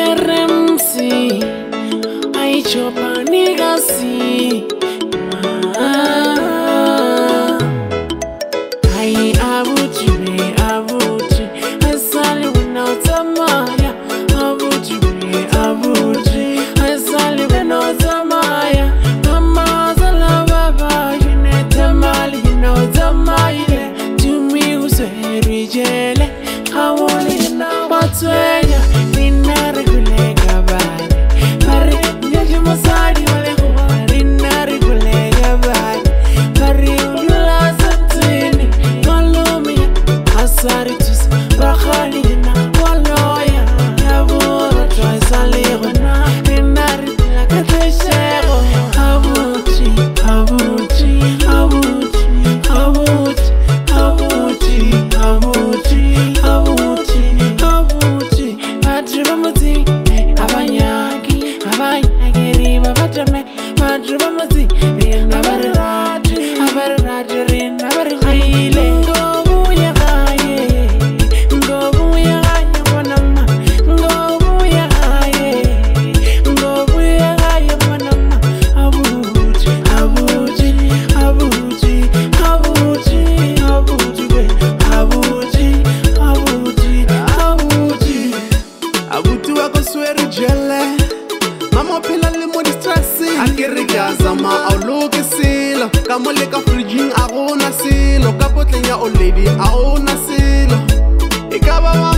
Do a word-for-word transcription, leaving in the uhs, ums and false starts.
R M C, I chop a nigga see. Ah, I abuji me abuji, asali without a maya. Abuji me abuji, asali without a maya. Mama zalababa, you need a mali, you know the maya. To me who's a rejele, I want it now, but when you Zama au loke silo Kamole ka fridging a gona silo Kapotleng ya old lady a ona silo Ikaba